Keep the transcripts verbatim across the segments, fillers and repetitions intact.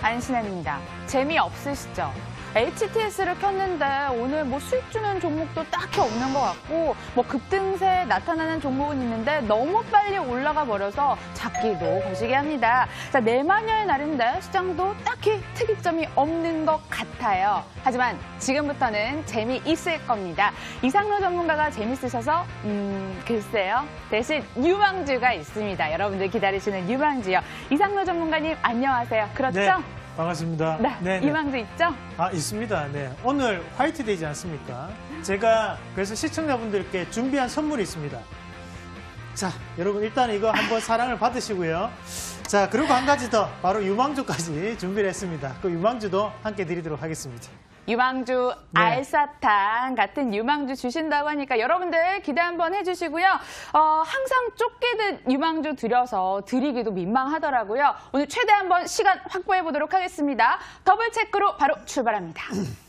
안신혜입니다. 재미없으시죠? 에이치티에스를 켰는데 오늘 뭐 수익 주는 종목도 딱히 없는 것 같고 뭐 급등세 나타나는 종목은 있는데 너무 빨리 올라가 버려서 잡기도 거시기 합니다. 자, 내마녀의 날인데 시장도 딱히 특이점이 없는 것 같아요. 하지만 지금부터는 재미있을 겁니다. 이상로 전문가가 재밌으셔서 음 글쎄요. 대신 유망주가 있습니다. 여러분들 기다리시는 유망주요. 이상로 전문가님 안녕하세요. 그렇죠? 네. 반갑습니다. 네, 네네. 유망주 있죠? 아, 있습니다. 네. 오늘 화이트데이지 않습니까? 제가 그래서 시청자분들께 준비한 선물이 있습니다. 자, 여러분 일단 이거 한번 사랑을 받으시고요. 자, 그리고 한 가지 더, 바로 유망주까지 준비를 했습니다. 그 유망주도 함께 드리도록 하겠습니다. 유망주 네. 알사탕 같은 유망주 주신다고 하니까 여러분들 기대 한번 해주시고요. 어, 항상 쫓기듯 유망주 드려서 드리기도 민망하더라고요. 오늘 최대 한번 시간 확보해 보도록 하겠습니다. 더블 체크로 바로 출발합니다.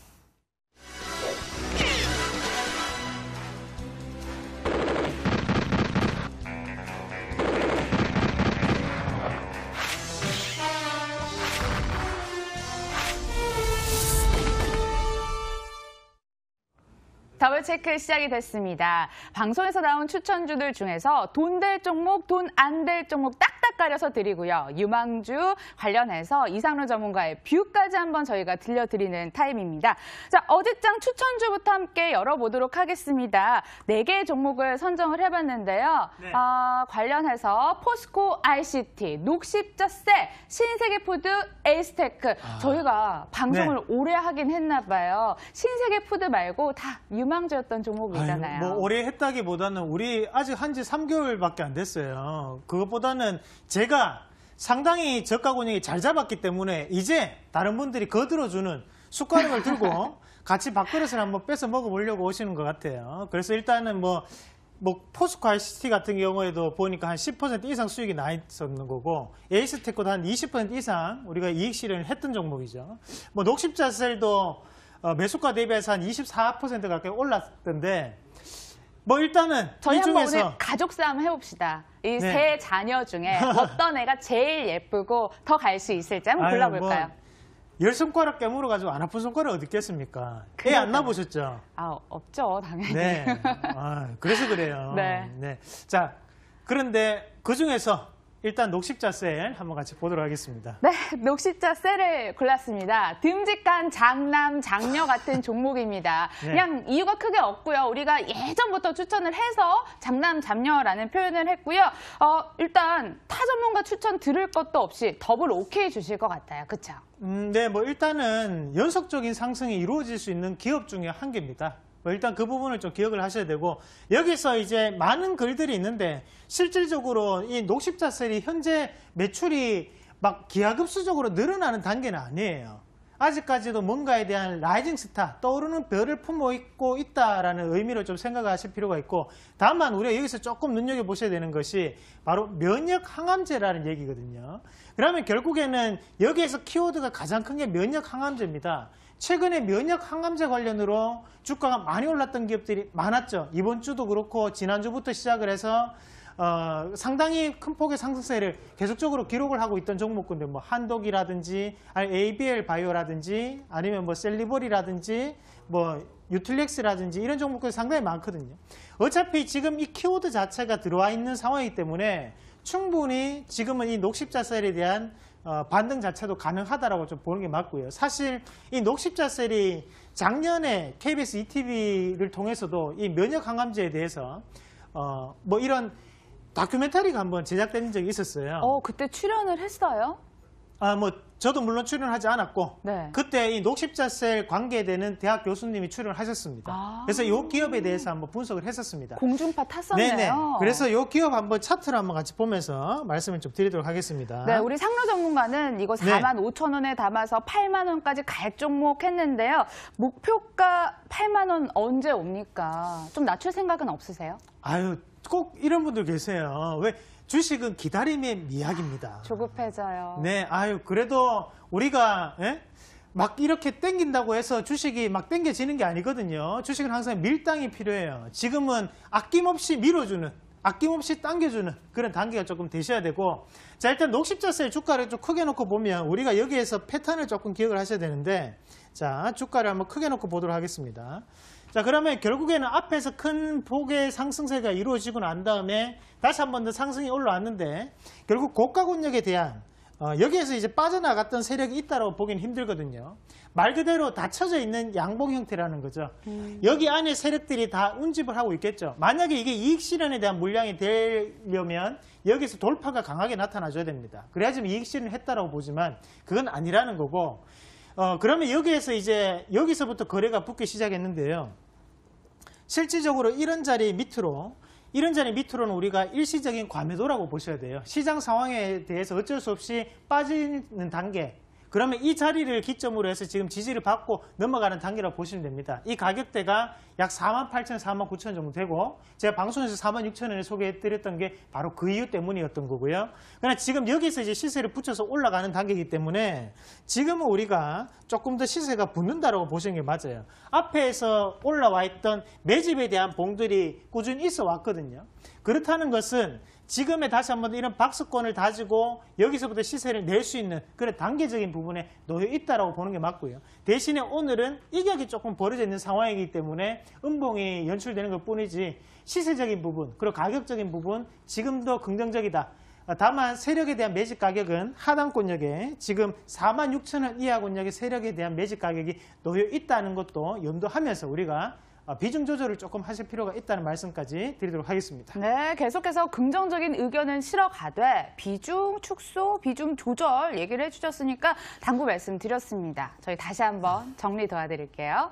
더블 체크 시작이 됐습니다. 방송에서 나온 추천주들 중에서 돈 될 종목, 돈 안 될 종목 딱딱 가려서 드리고요. 유망주 관련해서 이상로 전문가의 뷰까지 한번 저희가 들려드리는 타임입니다. 자, 어제장 추천주부터 함께 열어보도록 하겠습니다. 네 개의 종목을 선정을 해봤는데요. 네. 어, 관련해서 포스코 아이씨티, 녹십자세, 신세계푸드, 에이스테크. 아. 저희가 방송을 네. 오래 하긴 했나 봐요. 신세계푸드 말고 다 유망주였던 종목이잖아요. 아유, 뭐 오래 했다기보다는 우리 아직 한 지 삼 개월밖에 안 됐어요. 그것보다는 제가 상당히 저가 권역이 잘 잡았기 때문에 이제 다른 분들이 거들어주는 숟가락을 들고 같이 밥그릇을 한번 뺏어 먹어보려고 오시는 것 같아요. 그래서 일단은 뭐, 뭐 포스코 아이씨티 같은 경우에도 보니까 한 십 퍼센트 이상 수익이 나 있었는 거고 에이스테크도 한 이십 퍼센트 이상 우리가 이익 실현을 했던 종목이죠. 뭐 녹십자셀도 어, 매수가 대비해서 한 이십사 퍼센트 가까이 올랐던데 뭐 일단은 저희 이 한번 중에서 오늘 가족 싸움 해봅시다. 이 세 네. 자녀 중에 어떤 애가 제일 예쁘고 더 갈 수 있을지 한번 아유, 골라볼까요? 뭐 열 손가락 깨물어가지고 안 아픈 손가락 어디 있겠습니까? 애 안 낳아보셨죠? 아, 없죠, 당연히. 네. 아, 그래서 그래요. 네. 네. 자, 그런데 그 중에서 일단 녹십자셀 한번 같이 보도록 하겠습니다. 네, 녹십자셀을 골랐습니다. 듬직한 장남, 장녀 같은 종목입니다. 네. 그냥 이유가 크게 없고요. 우리가 예전부터 추천을 해서 장남, 장녀라는 표현을 했고요. 어, 일단 타 전문가 추천 들을 것도 없이 더블 오케이 주실 것 같아요. 그렇죠? 음, 네, 뭐 일단은 연속적인 상승이 이루어질 수 있는 기업 중에 한 개입니다. 뭐 일단 그 부분을 좀 기억을 하셔야 되고 여기서 이제 많은 글들이 있는데 실질적으로 이 녹십자셀이 현재 매출이 막 기하급수적으로 늘어나는 단계는 아니에요. 아직까지도 뭔가에 대한 라이징 스타, 떠오르는 별을 품고 있다라는 의미로 좀 생각하실 필요가 있고 다만 우리가 여기서 조금 눈여겨보셔야 되는 것이 바로 면역 항암제라는 얘기거든요. 그러면 결국에는 여기에서 키워드가 가장 큰 게 면역 항암제입니다. 최근에 면역 항암제 관련으로 주가가 많이 올랐던 기업들이 많았죠. 이번 주도 그렇고 지난주부터 시작을 해서 어, 상당히 큰 폭의 상승세를 계속적으로 기록을 하고 있던 종목군들, 뭐 한독이라든지, 아니 에이비엘 바이오라든지, 아니면 뭐 셀리볼이라든지, 뭐 유틸렉스라든지 이런 종목들이 상당히 많거든요. 어차피 지금 이 키워드 자체가 들어와 있는 상황이기 때문에 충분히 지금은 이 녹십자셀에 대한 어, 반등 자체도 가능하다라고 좀 보는 게 맞고요. 사실 이 녹십자셀이 작년에 케이비에스 이티비를 통해서도 이 면역 항암제에 대해서 어, 뭐 이런 다큐멘터리가 한번 제작된 적이 있었어요. 어, 그때 출연을 했어요? 아, 뭐 저도 물론 출연하지 않았고 네. 그때 이 녹십자셀 관계되는 대학 교수님이 출연을 하셨습니다. 아. 그래서 이 기업에 대해서 한번 분석을 했었습니다. 공중파 탔었네요. 네네. 그래서 이 기업 한번 차트를 한번 같이 보면서 말씀을 좀 드리도록 하겠습니다. 네, 우리 상로 전문가는 이거 네. 사만 오천 원에 담아서 팔만 원까지 갈 종목 했는데요. 목표가 팔만 원 언제 옵니까? 좀 낮출 생각은 없으세요? 아유, 꼭 이런 분들 계세요. 왜? 주식은 기다림의 미학입니다. 조급해져요. 네, 아유, 그래도 우리가, 예? 막 이렇게 땡긴다고 해서 주식이 막 땡겨지는 게 아니거든요. 주식은 항상 밀당이 필요해요. 지금은 아낌없이 밀어주는 아낌없이 당겨주는 그런 단계가 조금 되셔야 되고, 자, 일단 녹십자셀 주가를 좀 크게 놓고 보면 우리가 여기에서 패턴을 조금 기억을 하셔야 되는데, 자, 주가를 한번 크게 놓고 보도록 하겠습니다. 자, 그러면 결국에는 앞에서 큰 폭의 상승세가 이루어지고 난 다음에 다시 한 번 더 상승이 올라왔는데, 결국 고가 권역에 대한 어, 여기에서 이제 빠져나갔던 세력이 있다고 보기는 힘들거든요. 말 그대로 닫혀져 있는 양봉 형태라는 거죠. 음. 여기 안에 세력들이 다 운집을 하고 있겠죠. 만약에 이게 이익 실현에 대한 물량이 되려면 여기서 돌파가 강하게 나타나줘야 됩니다. 그래야지만 이익 실현을 했다라고 보지만 그건 아니라는 거고, 어, 그러면 여기에서 이제 여기서부터 거래가 붙기 시작했는데요. 실질적으로 이런 자리 밑으로 이런 자리 밑으로는 우리가 일시적인 과매도라고 보셔야 돼요. 시장 상황에 대해서 어쩔 수 없이 빠지는 단계. 그러면 이 자리를 기점으로 해서 지금 지지를 받고 넘어가는 단계라고 보시면 됩니다. 이 가격대가 약 사만 팔천, 사만 구천 정도 되고, 제가 방송에서 사만 육천 원을 소개해드렸던 게 바로 그 이유 때문이었던 거고요. 그러나 지금 여기서 이제 시세를 붙여서 올라가는 단계이기 때문에 지금은 우리가 조금 더 시세가 붙는다라고 보시는 게 맞아요. 앞에서 올라와 있던 매집에 대한 봉들이 꾸준히 있어 왔거든요. 그렇다는 것은 지금의 다시 한번 이런 박스권을 다지고 여기서부터 시세를 낼 수 있는 그런 단계적인 부분에 놓여 있다라고 보는 게 맞고요. 대신에 오늘은 이격이 조금 벌어져 있는 상황이기 때문에 음봉이 연출되는 것 뿐이지 시세적인 부분 그리고 가격적인 부분 지금도 긍정적이다. 다만 세력에 대한 매집 가격은 하단 권역에 지금 사만 육천 원 이하 권역의 세력에 대한 매집 가격이 놓여 있다는 것도 염두하면서 우리가 비중 조절을 조금 하실 필요가 있다는 말씀까지 드리도록 하겠습니다. 네, 계속해서 긍정적인 의견은 실어가되 비중 축소, 비중 조절 얘기를 해주셨으니까 당부 말씀드렸습니다. 저희 다시 한번 정리 도와드릴게요.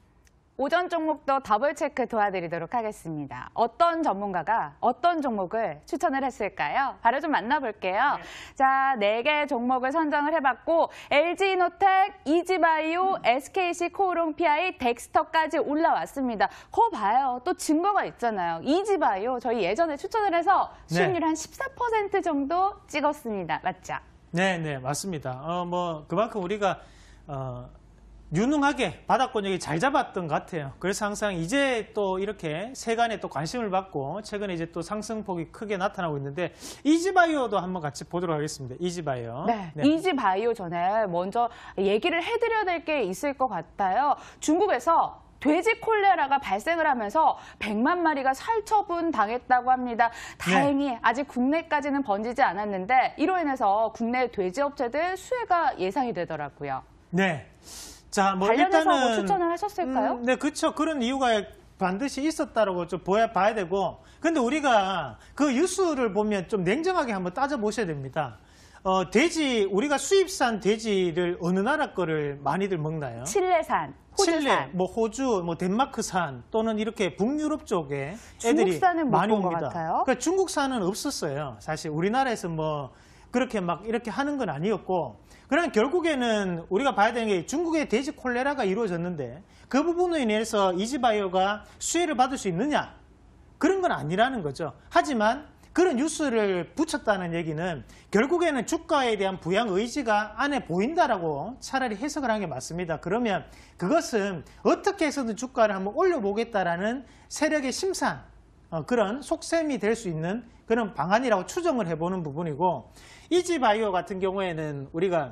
오전 종목도 더블 체크 도와드리도록 하겠습니다. 어떤 전문가가 어떤 종목을 추천을 했을까요? 바로 좀 만나볼게요. 네. 자, 네 개 종목을 선정을 해봤고 엘지이노텍, 이지바이오, 에스케이씨 코오롱 피아이, 덱스터까지 올라왔습니다. 거 봐요. 또 증거가 있잖아요. 이지바이오 저희 예전에 추천을 해서 수익률 네. 한 십사 퍼센트 정도 찍었습니다. 맞죠? 네, 네, 맞습니다. 어, 뭐 그만큼 우리가 어. 유능하게 바닥권역이 잘 잡았던 것 같아요. 그래서 항상 이제 또 이렇게 세간에 또 관심을 받고 최근에 이제 또 상승폭이 크게 나타나고 있는데 이지바이오도 한번 같이 보도록 하겠습니다. 이지바이오. 네, 네. 이지바이오 전에 먼저 얘기를 해드려야 될 게 있을 것 같아요. 중국에서 돼지 콜레라가 발생을 하면서 백만 마리가 살처분 당했다고 합니다. 다행히 네. 아직 국내까지는 번지지 않았는데 이로 인해서 국내 돼지 업체들 수혜가 예상이 되더라고요. 네. 자, 뭐 관련해서 일단은 뭐 추천을 하셨을까요? 음, 네, 그렇죠. 그런 이유가 반드시 있었다라고 좀 보야 봐야 되고, 근데 우리가 그 뉴스를 보면 좀 냉정하게 한번 따져 보셔야 됩니다. 어, 돼지 우리가 수입산 돼지를 어느 나라 거를 많이들 먹나요? 칠레산, 호주산, 칠레, 뭐 호주, 뭐 덴마크산 또는 이렇게 북유럽 쪽에 애들이 중국산은 많이 못 본 것 옵니다. 같아요. 그러니까 중국산은 없었어요. 사실 우리나라에서 뭐 그렇게 막 이렇게 하는 건 아니었고. 그러나 결국에는 우리가 봐야 되는 게 중국의 돼지 콜레라가 이루어졌는데 그 부분으로 인해서 이지바이오가 수혜를 받을 수 있느냐? 그런 건 아니라는 거죠. 하지만 그런 뉴스를 붙였다는 얘기는 결국에는 주가에 대한 부양 의지가 안에 보인다라고 차라리 해석을 하는 게 맞습니다. 그러면 그것은 어떻게 해서든 주가를 한번 올려보겠다라는 세력의 심산, 어, 그런 속셈이 될 수 있는 그런 방안이라고 추정을 해보는 부분이고, 이지바이오 같은 경우에는 우리가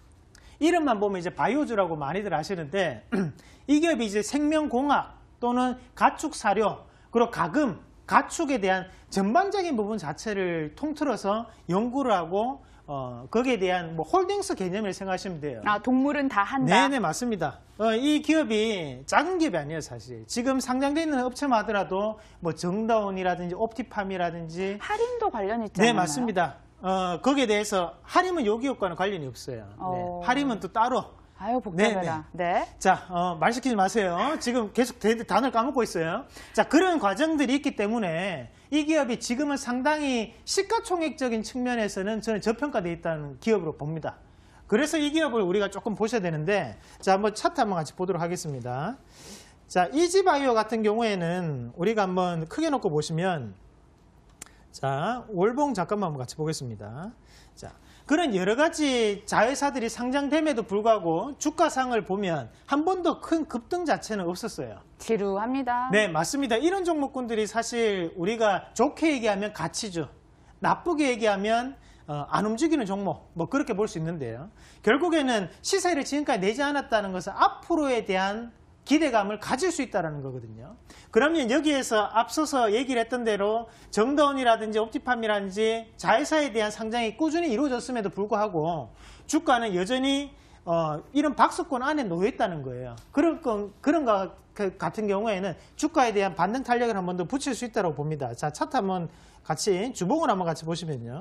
이름만 보면 이제 바이오주라고 많이들 아시는데 이 기업이 이제 생명공학 또는 가축사료 그리고 가금, 가축에 대한 전반적인 부분 자체를 통틀어서 연구를 하고 어, 거기에 대한 뭐 홀딩스 개념을 생각하시면 돼요. 아, 동물은 다 한다? 네네, 맞습니다. 어, 이 기업이 작은 기업이 아니에요, 사실. 지금 상장되어 있는 업체만 하더라도 뭐 정다운이라든지 옵티팜이라든지 할인도 관련이 있잖아요. 네, 맞습니다. 어, 거기에 대해서 할인은 요 기업과는 관련이 없어요. 어... 네, 할인은 또 따로. 아유, 복잡해라. 네, 네. 네. 자, 어, 말 시키지 마세요. 지금 계속 단어를 까먹고 있어요. 자, 그런 과정들이 있기 때문에 이 기업이 지금은 상당히 시가총액적인 측면에서는 저는 저평가되어 있다는 기업으로 봅니다. 그래서 이 기업을 우리가 조금 보셔야 되는데, 자, 한번 차트 한번 같이 보도록 하겠습니다. 자, 이지바이오 같은 경우에는 우리가 한번 크게 놓고 보시면, 자, 월봉 잠깐만 한번 같이 보겠습니다. 자, 그런 여러 가지 자회사들이 상장됨에도 불구하고 주가상을 보면 한 번도 큰 급등 자체는 없었어요. 지루합니다. 네, 맞습니다. 이런 종목군들이 사실 우리가 좋게 얘기하면 가치주, 나쁘게 얘기하면 어, 안 움직이는 종목, 뭐 그렇게 볼 수 있는데요. 결국에는 시세를 지금까지 내지 않았다는 것은 앞으로에 대한 기대감을 가질 수 있다는 거거든요. 그러면 여기에서 앞서서 얘기를 했던 대로 정다운이라든지 옵티팜이라든지 자회사에 대한 상장이 꾸준히 이루어졌음에도 불구하고 주가는 여전히 어, 이런 박스권 안에 놓여 있다는 거예요. 그런 건, 그런 거 같은 경우에는 주가에 대한 반등 탄력을 한 번 더 붙일 수 있다고 봅니다. 자, 차트 한번 같이 주봉을 한번 같이 보시면요.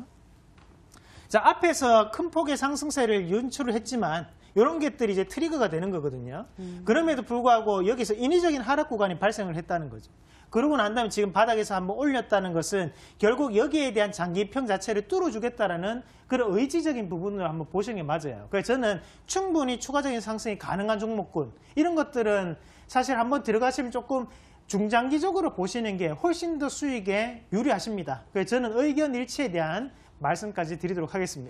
자, 앞에서 큰 폭의 상승세를 연출을 했지만 이런 것들이 이제 트리거가 되는 거거든요. 음. 그럼에도 불구하고 여기서 인위적인 하락 구간이 발생을 했다는 거죠. 그러고 난 다음에 지금 바닥에서 한번 올렸다는 것은 결국 여기에 대한 장기평 자체를 뚫어주겠다라는 그런 의지적인 부분을 한번 보시는 게 맞아요. 그래서 저는 충분히 추가적인 상승이 가능한 종목군, 이런 것들은 사실 한번 들어가시면 조금 중장기적으로 보시는 게 훨씬 더 수익에 유리하십니다. 그래서 저는 의견 일치에 대한 말씀까지 드리도록 하겠습니다.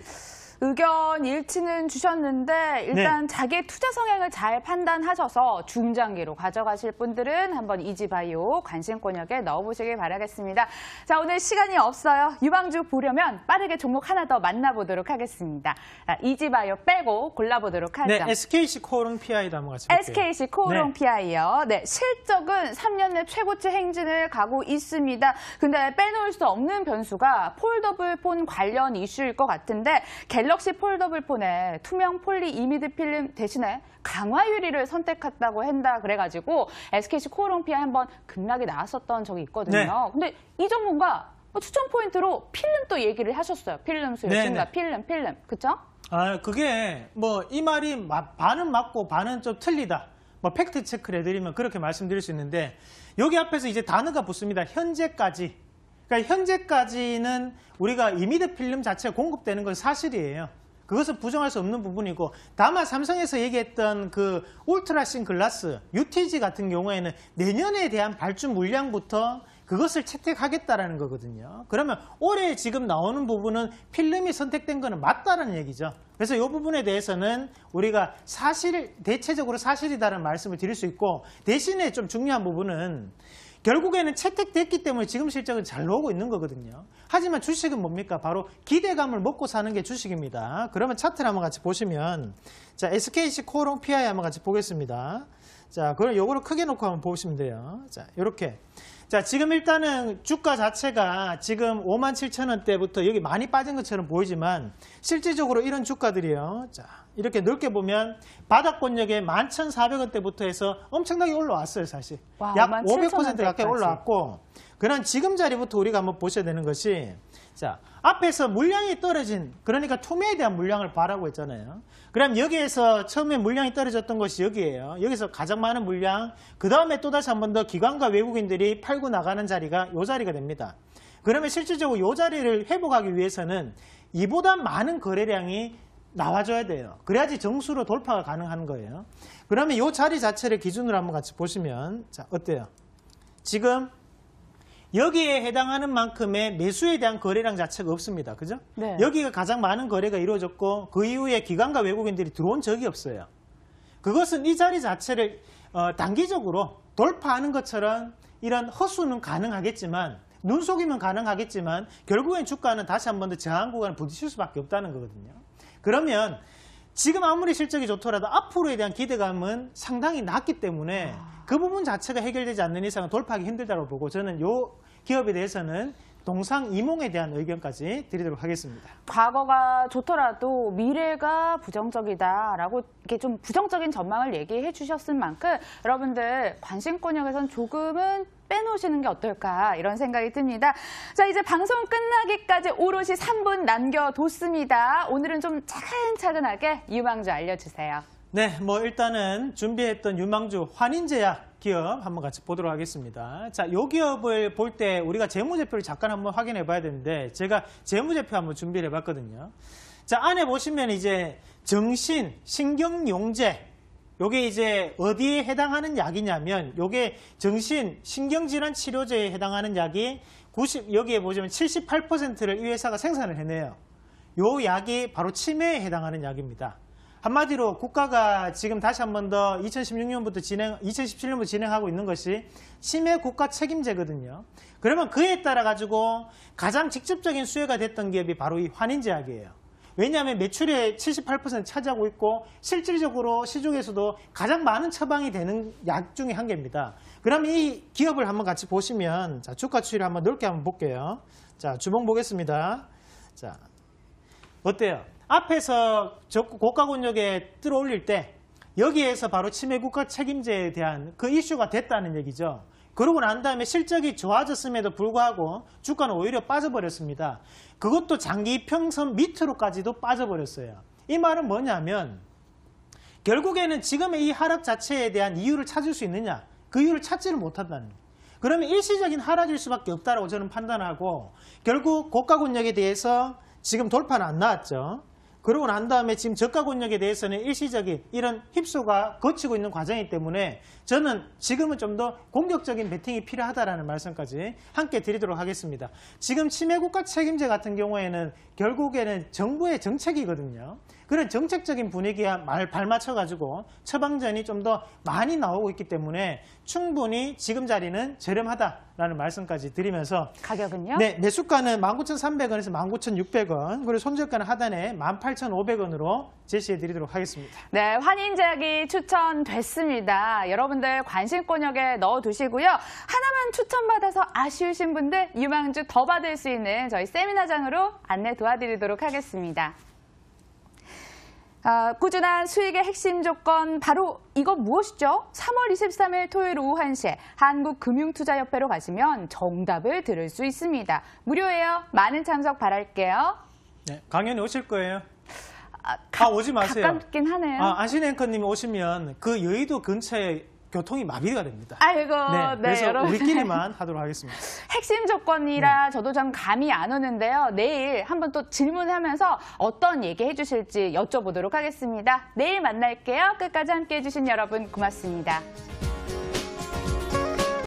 의견 일치는 주셨는데 일단 네. 자기의 투자 성향을 잘 판단하셔서 중장기로 가져가실 분들은 한번 이지바이오 관심권역에 넣어보시길 바라겠습니다. 자, 오늘 시간이 없어요. 유망주 보려면 빠르게 종목 하나 더 만나보도록 하겠습니다. 자, 이지바이오 빼고 골라보도록 하죠. 네, 에스케이씨 코오롱 피아이도 한번 같이 볼게요. 에스케이씨 코오롱 네. 피아이요. 네, 실적은 삼 년 내 최고치 행진을 가고 있습니다. 근데 빼놓을 수 없는 변수가 폴더블 폰 관련 이슈일 것 같은데 갤럭시 폴더블 폰에 투명 폴리 이미드 필름 대신에 강화 유리를 선택했다고 한다 그래가지고 에스케이씨 코오롱 피아이 한번 급락이 나왔었던 적이 있거든요. 네. 근데 이 전문가 추천 포인트로 필름 또 얘기를 하셨어요. 필름 수요 네, 증가, 네. 필름, 필름. 그쵸? 아, 그게 뭐 이 말이 반은 맞고 반은 좀 틀리다. 뭐 팩트 체크를 해드리면 그렇게 말씀드릴 수 있는데 여기 앞에서 이제 단어가 붙습니다. 현재까지. 그러니까 현재까지는 우리가 이미드 필름 자체가 공급되는 건 사실이에요. 그것은 부정할 수 없는 부분이고, 다만 삼성에서 얘기했던 그 울트라신 글라스, 유티지 같은 경우에는 내년에 대한 발주 물량부터 그것을 채택하겠다라는 거거든요. 그러면 올해 지금 나오는 부분은 필름이 선택된 거는 맞다라는 얘기죠. 그래서 이 부분에 대해서는 우리가 사실, 대체적으로 사실이다라는 말씀을 드릴 수 있고, 대신에 좀 중요한 부분은 결국에는 채택됐기 때문에 지금 실적은 잘 나오고 있는 거거든요. 하지만 주식은 뭡니까? 바로 기대감을 먹고 사는 게 주식입니다. 그러면 차트를 한번 같이 보시면, 자, 에스케이씨 코오롱 피아이 한번 같이 보겠습니다. 자, 그럼 요거를 크게 놓고 한번 보시면 돼요. 자, 요렇게. 자, 지금 일단은 주가 자체가 지금 오만 칠천 원대부터 여기 많이 빠진 것처럼 보이지만 실질적으로 이런 주가들이요. 자, 이렇게 넓게 보면 바닥권역에 만 천사백 원대부터 해서 엄청나게 올라왔어요, 사실. 와, 약 오백 퍼센트 가까이 올라왔고, 그런 지금 자리부터 우리가 한번 보셔야 되는 것이, 자, 앞에서 물량이 떨어진, 그러니까 투매에 대한 물량을 바라고 했잖아요. 그럼 여기에서 처음에 물량이 떨어졌던 것이 여기예요. 여기서 가장 많은 물량, 그 다음에 또다시 한 번 더 기관과 외국인들이 팔고 나가는 자리가 이 자리가 됩니다. 그러면 실질적으로 이 자리를 회복하기 위해서는 이보다 많은 거래량이 나와줘야 돼요. 그래야지 정수로 돌파가 가능한 거예요. 그러면 이 자리 자체를 기준으로 한번 같이 보시면, 자, 어때요? 지금 여기에 해당하는 만큼의 매수에 대한 거래량 자체가 없습니다. 그죠? 네. 여기가 가장 많은 거래가 이루어졌고 그 이후에 기관과 외국인들이 들어온 적이 없어요. 그것은 이 자리 자체를 어, 단기적으로 돌파하는 것처럼 이런 허수는 가능하겠지만, 눈속임은 가능하겠지만 결국엔 주가는 다시 한 번 더 저항 구간을 부딪힐 수밖에 없다는 거거든요. 그러면 지금 아무리 실적이 좋더라도 앞으로에 대한 기대감은 상당히 낮기 때문에 그 부분 자체가 해결되지 않는 이상은 돌파하기 힘들다고 보고, 저는 이 기업에 대해서는 동상이몽에 대한 의견까지 드리도록 하겠습니다. 과거가 좋더라도 미래가 부정적이다라고 이렇게 좀 부정적인 전망을 얘기해 주셨을 만큼 여러분들 관심권역에선 조금은 빼놓으시는 게 어떨까 이런 생각이 듭니다. 자, 이제 방송 끝나기까지 오롯이 삼 분 남겨뒀습니다. 오늘은 좀 차근차근하게 유망주 알려주세요. 네, 뭐 일단은 준비했던 유망주 환인제약 기업 한번 같이 보도록 하겠습니다. 자, 이 기업을 볼 때 우리가 재무제표를 잠깐 한번 확인해 봐야 되는데, 제가 재무제표 한번 준비를 해봤거든요. 자, 안에 보시면 이제 정신, 신경용제, 요게 이제 어디에 해당하는 약이냐면, 요게 정신, 신경질환 치료제에 해당하는 약이 구십, 여기에 보시면 칠십팔 퍼센트를 이 회사가 생산을 해내요. 요 약이 바로 치매에 해당하는 약입니다. 한마디로 국가가 지금 다시 한 번 더 이천십육 년부터 진행, 이천십칠 년부터 진행하고 있는 것이 치매 국가 책임제거든요. 그러면 그에 따라 가지고 가장 직접적인 수혜가 됐던 기업이 바로 이 환인제약이에요. 왜냐하면 매출의 칠십팔 퍼센트 차지하고 있고 실질적으로 시중에서도 가장 많은 처방이 되는 약 중에 한 개입니다. 그러면 이 기업을 한번 같이 보시면 자, 주가 추이를 한번 넓게 한번 볼게요. 자, 주봉 보겠습니다. 자, 어때요? 앞에서 고가 권역에 끌어올릴 때 여기에서 바로 치매 국가 책임제에 대한 그 이슈가 됐다는 얘기죠. 그러고 난 다음에 실적이 좋아졌음에도 불구하고 주가는 오히려 빠져버렸습니다. 그것도 장기 이평선 밑으로까지도 빠져버렸어요. 이 말은 뭐냐면 결국에는 지금의 이 하락 자체에 대한 이유를 찾을 수 있느냐? 그 이유를 찾지를 못한다는 거예요. 그러면 일시적인 하락일 수밖에 없다라고 저는 판단하고 결국 고가 권역에 대해서 지금 돌파는 안 나왔죠. 그러고 난 다음에 지금 저가 권역에 대해서는 일시적인 이런 휩소가 거치고 있는 과정이기 때문에 저는 지금은 좀 더 공격적인 베팅이 필요하다라는 말씀까지 함께 드리도록 하겠습니다. 지금 치매 국가 책임제 같은 경우에는 결국에는 정부의 정책이거든요. 그런 정책적인 분위기에 말 발맞춰가지고 처방전이 좀 더 많이 나오고 있기 때문에 충분히 지금 자리는 저렴하다라는 말씀까지 드리면서 가격은요? 네, 매수가는 만 구천삼백 원에서 만 구천육백 원, 그리고 손절가는 하단에 만 팔천오백 원으로 제시해 드리도록 하겠습니다. 네, 환인제약이 추천됐습니다. 여러분들 관심권역에 넣어두시고요. 하나만 추천받아서 아쉬우신 분들 유망주 더 받을 수 있는 저희 세미나장으로 안내 도와드리도록 하겠습니다. 아, 꾸준한 수익의 핵심 조건 바로 이건 무엇이죠? 삼월 이십삼일 토요일 오후 한 시에 한국금융투자협회로 가시면 정답을 들을 수 있습니다. 무료예요. 많은 참석 바랄게요. 네, 강연이 오실 거예요. 아, 가, 아, 오지 마세요. 가깝긴 하네요. 아, 안신 앵커님이 오시면 그 여의도 근처에 교통이 마비가 됩니다. 아이고, 네, 네, 그래서 여러분. 우리끼리만 하도록 하겠습니다. 핵심 조건이라 네. 저도 좀 감이 안 오는데요. 내일 한번 또 질문하면서 어떤 얘기 해주실지 여쭤보도록 하겠습니다. 내일 만날게요. 끝까지 함께해 주신 여러분 고맙습니다.